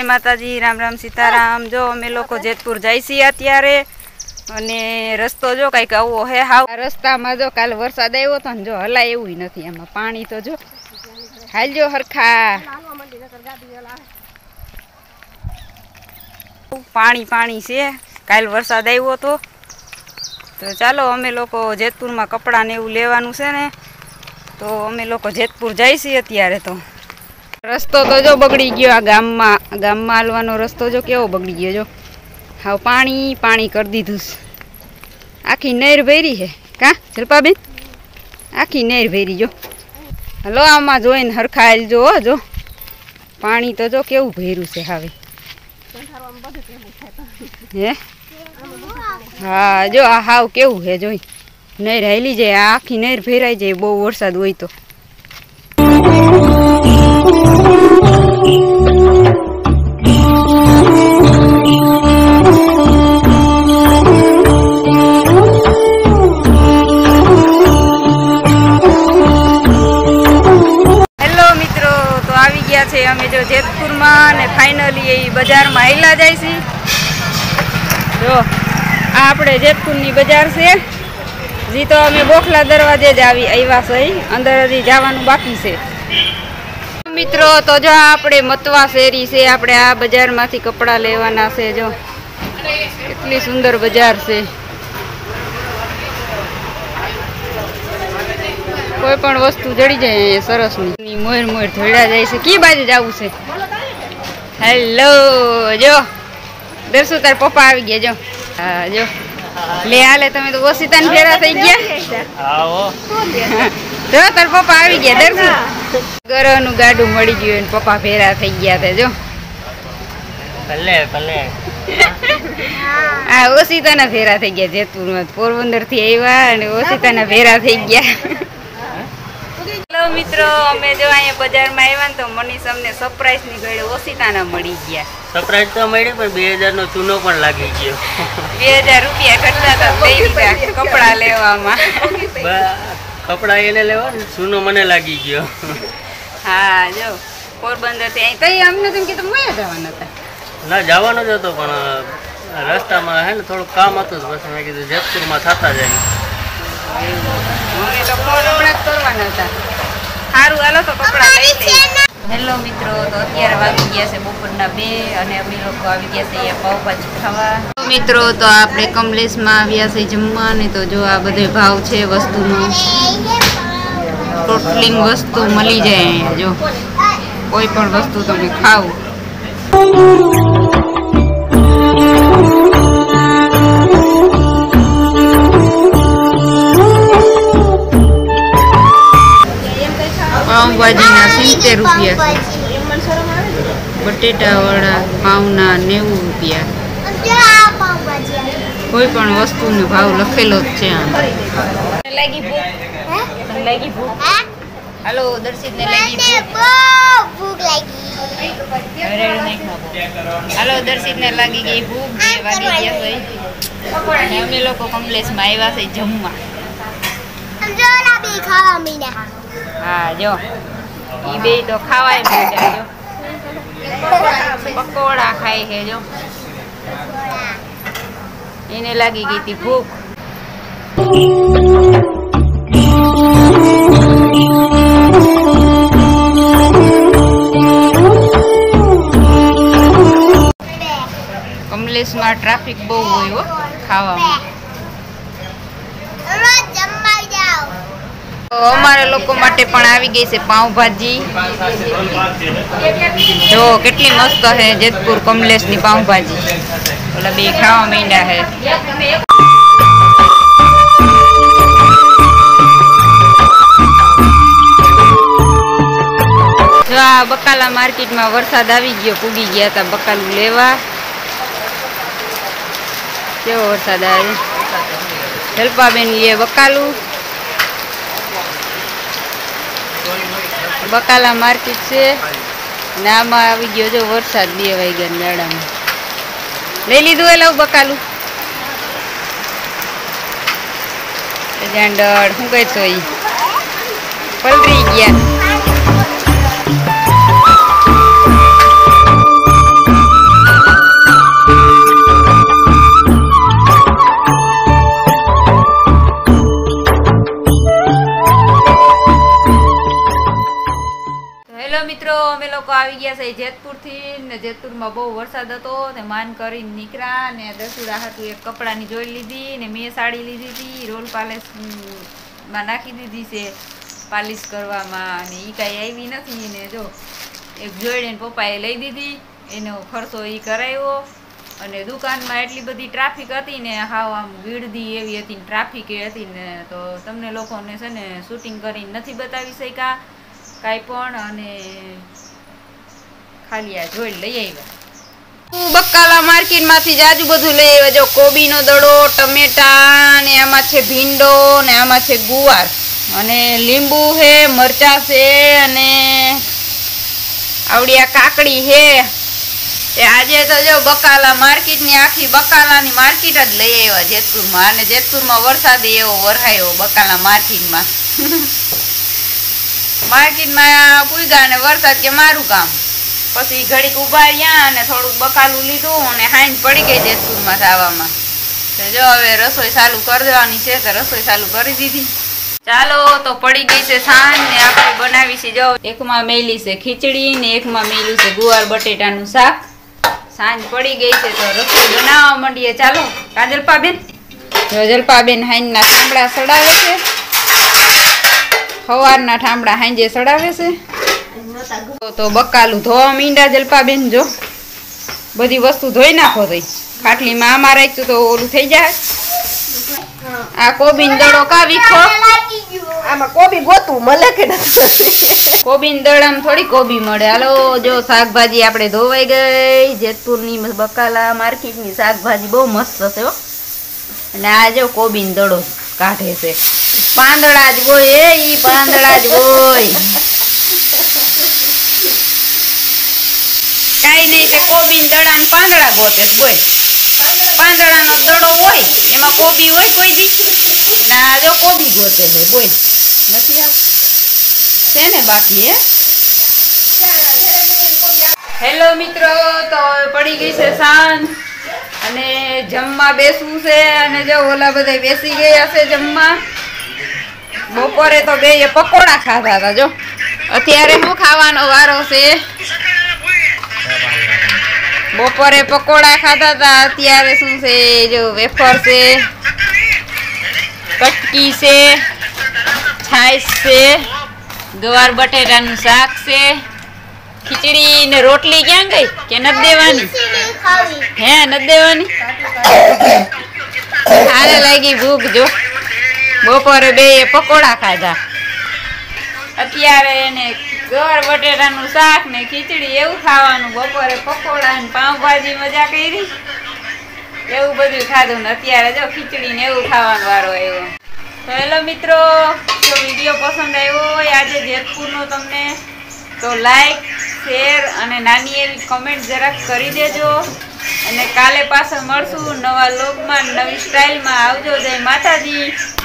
माताजी राम राम सीताराम। जो अमे लोग जेतपुर जाई छी अत्यारे अने रस्तो जो कईक आवो है हाव रस्ता में जो काल वरसाद आव्यो तो जो हलाय एवुं नथी आमां पाणी तो जो हालजो हरखा पाणी पाणी छे काल वरसाद आव्यो तो चालो अमे लोग जेतपुर में कपड़ा ने एवुं लेवानुं छे ने तो अमे लोग जेतपुर जाई छी अत्यारे। तो रस्तो तो जो बगड़ी गयो आ गाम में हालवानो रस्तो जो केवो बगड़ी गयो जो हाव पाणी पाणी कर दीधुं आखी नहर भरी है का शिल्पाबेन आखी नहर भरी जो हलो आमा जोईने हरखायल जो जो पाणी तो जो केवुं भर्युं छे हावे हे हाँ जो आ हाव केवुं है जोई नहर हाली जाए आखी नहर भेराई जाए बहु वरसाद होय तो। अमे जो जेतपुर में फाइनली यही बजार में आयला जाए जो आपणे जेतपुर नी बजार से जी तो अमे बोखला दरवाजे ज आव्या सही अंदर हजी जवानुं बाकी छे मित्रों। तो जो आपणे मतवा शेरी से आपणे आ बजार मांथी कपड़ा लेवाना छे जो केटली सुंदर बजार छे कोई पण वस्तु जड़ी जाए सरस नी मोर मोर थोड़ा जाए से की बाजू जावू छे। हेलो जो दर्शो तार पप्पा आवी गया जो हाँ जो ले आले तमे तो ओसितान फेरा थई गया आओ जो तार पप्पा आवी गया दर्शो घरनु गाडू मળી ગયું ને પપ્પા ફેરા થઈ ગયા તે જો ભલે ભલે आ ओसिताना फेरा થઈ ગયા જેતપુર માં પોરબંદર થી આવ્યા અને ઓસિતાના फेरा થઈ ગયા। हेलो मित्रों अमे जो अहीं बजार में आव्या तो मनीष अमने सरप्राइज नी गळे ओसिताना मळी गया। सरप्राइज तो मळी पर 2000 नो चूनो पण लागी गयो 2000 रुपया खर्चा तो दई दीधा कपड़ा लेवामां कपड़ा एने लेवा चूनो मने लागी गयो। हाँ जो पोरबंदर थी अहीं तई अमने तेम कीधुं मया जवाना हता ना जवानो ज हतो पण रस्ता में है ने थोड़ो काम हतुं बस मैं कीधुं जेतपुर में थता जाय अमे तो कोरवणा करवाना हता हारू हालो तो कपड़ा लई ले। हेलो मित्रों तो अत्यारे वागी गया छे बपोરના 2 અને અમે લોકો આવી ગયા છે અહીંયા પાવભાજી ખાવા। મિત્રો તો આપણે કમલેશ માં આવ્યા છે જમવા ને તો જો આ બધે ભાવ છે વસ્તુનો ટોટલિંગ વસ્તુ મળી જાય અહીંયા જો કોઈ પણ વસ્તુ તમે ખાઓ। पाव भाजी ना 70 रुपया बटेटा वड़ा पाव ना 90 रुपया कोई पण वस्तु नो भाव लखेलो ज छे। लागी भूख हेलो दर्शित ने लागी भूख लागी अरे नहीं खाओ हेलो दर्शित ने लागी गई भूख जे वागी गया सही ने अमे लोग कमलेश में आव्या छे जमवा हम जो लाबी खावा मीना हाँ जो ई बे तो खावाय बेटा जो पकोड़ा खाए है जो इने लागी गई थी भूख। कमलेश में ट्राफिक बहु होय हो खावा में तो अमारा लोको माटे पण आवी गई से पाव भाजी जो केटली मस्त है जेतपुर कमलेश नी पाव भाजी ओला बे खावा માંડ્યા है। जो आ बकाला मार्केट में वरसाद आवी गयो पूगी गया था बकालू लेवा केवो वरसाद आवे जलपाबेन लिए बकालू बकाला मार्केट से नाम आवी गयो जो वरसाद 2 वाग्या दाड़ा में लई लीधुं एलो बकालू जांडड़ शुं कहे छो ई पलरी गया આવી ગયા છે જેતપુરથી ને જેતપુરમાં બહુ વરસાદ હતો તે માન કરીને નીકળ્યા ને દસુડા હાટું એક કપડાની જોઈ લીધી ને મેં સાડી લીધી હતી રોલ પાલિશમાં નાખી દીધી છે પાલિશ કરવામાં અને એ કાંઈ આવી નથી ને જો એક જોઈને પપ્પાએ લઈ દીધી એનો ખર્ચો એ કરાવ્યો અને દુકાનમાં એટલી બધી ટ્રાફિક હતી ને હાવ આમ ગીરદી એવી હતી ને ટ્રાફિક એ હતી ને તો તમને લોકોને છે ને શૂટિંગ કરીને નથી બતાવી શક્યા કાંઈ પણ અને ખાલી આ જોઈ લઈ આવ્યા બકાલા માર્કેટમાંથી જ આજુ બધું લઈ આવ્યા જો કોબીનો દડો ટમેટા ને આમાં છે ભીંડો ને આમાં છે ગુવાર અને લીંબુ છે મરચા છે અને આવડી આ કાકડી છે તે આજે તો જો બકાલા માર્કેટની આખી બકાલાની માર્કેટ જ લઈ આવ્યા જેતપુરમાં અને જેતપુરમાં વરસાદ એવો વરસાયો બકાલા માર્કેટમાં માર્કેટમાં પૂગ્યા અને વરસાદ કે મારું કામ પછી ઘડીક ઉભા રહ્યા અને થોડુંક બકાલું લીધું અને હાંજ પડી ગઈ જેતપુરમાં આવવામાં તો જો હવે રસોઈ ચાલુ કરી દેવાની છે તો રસોઈ ચાલુ કરી દીધી ચાલો તો પડી ગઈ છે સાંજ ને આપણે બનાવી છે જો એકમાં મેલી છે ખીચડી ને એકમાં મેલું છે ગુવાર બટેટાનું શાક સાંજ પડી ગઈ છે તો રસોઈ બનાવવા માંડીએ ચાલો કાજલપાબેન જો જલપાબેન હાંજના ઠામડા સડાવે છે સવારના ઠામડા હાંજે સડાવે છે તો બકાલું ધોવા મીંડા જલપાબેન જો બધી વસ્તુ ધોઈ નાખો તઈ ખાટલીમાં આમાં રાખ્યું તો ઓલું થઈ જાય આ કોબીન દડો કા વીખો આમાં કોબી ગોતું મળે કે નથી કોબીન દડામાં થોડી કોબી મળે હાલો જો શાકભાજી આપણે ધોવાઈ ગઈ જેતપુરની બકાલા માર્કેટની શાકભાજી બહુ મસ્ત છે હો અને આ જો કોબીન દડો કાઢે છે પાંદડા જ હોય ઈ પાંદડા જ હોય કાઈ નહીં તે કોબીન દડાને પાંદડા ગોતે બોલ પાંદડાનો દડો હોય એમાં કોબી હોય કોઈ દી ના જો કોબી ગોતે છે બોલ નથી આવ છે ને બાકી હે હેલો મિત્રો તો પડી ગઈ છે સાંજ અને જમવા બેસવું છે અને જો ઓલા બધા બેસી ગયા છે જમવા બપોરે તો બે પકોડા ખાધા હતા જો અત્યારે શું ખાવાનો વારો છે બપોરે પકોડા ખાધા હતા અત્યારે શું છે જો વેફર છે કટકી છે છાશ છે ગવાર બટેટાનું શાક છે ખીચડી ને રોટલી ક્યાં ગઈ કે નથી દેવાની હે નથી દેવાની હારે લાગી ભૂખ જો બપોરે બે પકોડા ખાધા અત્યારે એને ગવાર બટેટાનું શાક ને ખીચડી એવું ખાવાનું બપોરે પકોડા ને પાઉંભાજી મજા કરી એવું બધું ખાધું ને અત્યારે જો ખીચડી ને એવું ખાવાનો વારો આવ્યો તો હેલો મિત્રો જો વિડીયો પસંદ આવ્યો હોય આજે જેતપુરનો તમને તો લાઈક શેર અને નાની એવી કમેન્ટ જરાક કરી દેજો અને કાલે પાછા મળશું નવા લોગમાં નવી સ્ટાઇલમાં આવજો જય માતાજી।